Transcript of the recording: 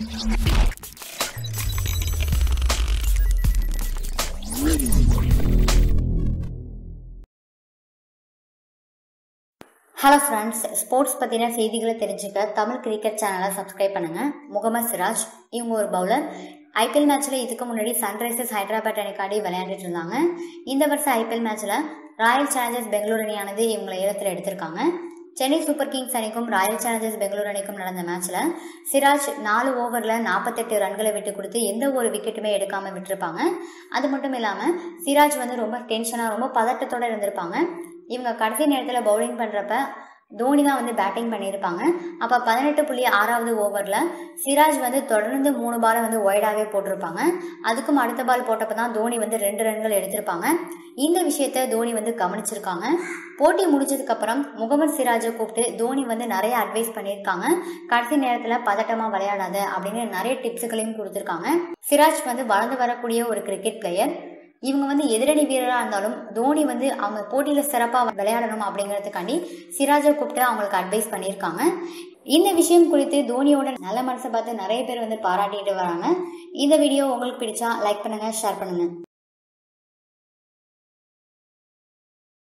Hello friends, sports பற்றின செய்திகளை தெரிஞ்சுக்க தமிழ் கிரிக்கெட் சேனலை சப்ஸ்கிரைப் பண்ணுங்கள். முகமது சிராஜ் இவங்க ஒரு பவுலர். ஐபிஎல் மேட்ச்சில் இதுக்கு முன்னாடி சன்ரைசர்ஸ் ஹைதராபாத் அணிக்காடி விளையாண்டுட்டு இருந்தாங்க. இந்த வருஷம் ஐபிஎல் மேட்ச்சில் ராயல் சேலஞ்சர்ஸ் பெங்களூர் அணியானது இவங்களை ஏலத்தில் எடுத்திருக்காங்க. சென்னை சூப்பர் கிங்ஸ் அணிக்கும் ராயல் சேலஞ்சர்ஸ் பெங்களூர் அணிக்கும் நடந்த மேட்ச்சில் சிராஜ் 4 ஓவரில் 48 ரன்களை விட்டு கொடுத்து எந்த ஒரு விக்கெட்டுமே எடுக்காமல் விட்டுருப்பாங்க. அது மட்டும் இல்லாமல் சிராஜ் ரொம்ப டென்ஷனாக ரொம்ப பதட்டத்தோடு இருந்திருப்பாங்க. இவங்க கடைசி நேரத்தில் பவுலிங் பண்ணுறப்ப தோனி தான் பேட்டிங் பண்ணியிருப்பாங்க. அப்போ 18.6வது ஓவரில் சிராஜ் தொடர்ந்து 3 பாலை ஒய்டாகவே போட்டிருப்பாங்க. அதுக்கும் அடுத்த பால் போட்டப்போ தான் தோனி 2 ரன்கள் எடுத்திருப்பாங்க. இந்த விஷயத்த தோனி கவனிச்சிருக்காங்க. போட்டி முடிஞ்சதுக்கப்புறம் முகமது சிராஜை கூப்பிட்டு தோனி நிறைய அட்வைஸ் பண்ணியிருக்காங்க. கடைசி நேரத்தில் பதட்டமாக விளையாடாத அப்படின்னு நிறைய டிப்ஸுகளையும் கொடுத்துருக்காங்க. சிராஜ் வளர்ந்து வரக்கூடிய ஒரு கிரிக்கெட் பிளேயர். இவங்க எதிரணி வீரராக இருந்தாலும் தோனி அவங்க போட்டியில் சிறப்பாக விளையாடணும் அப்படிங்கிறதுக்காண்டி சிராஜை கூப்பிட்டு அவங்களுக்கு அட்வைஸ் பண்ணியிருக்காங்க. இந்த விஷயம் குறித்து தோனியோட நல்ல மனசை பார்த்து நிறைய பேர் பாராட்டிட்டு வராங்க. இந்த வீடியோ உங்களுக்கு பிடிச்சா லைக் பண்ணுங்க, ஷேர் பண்ணுங்க.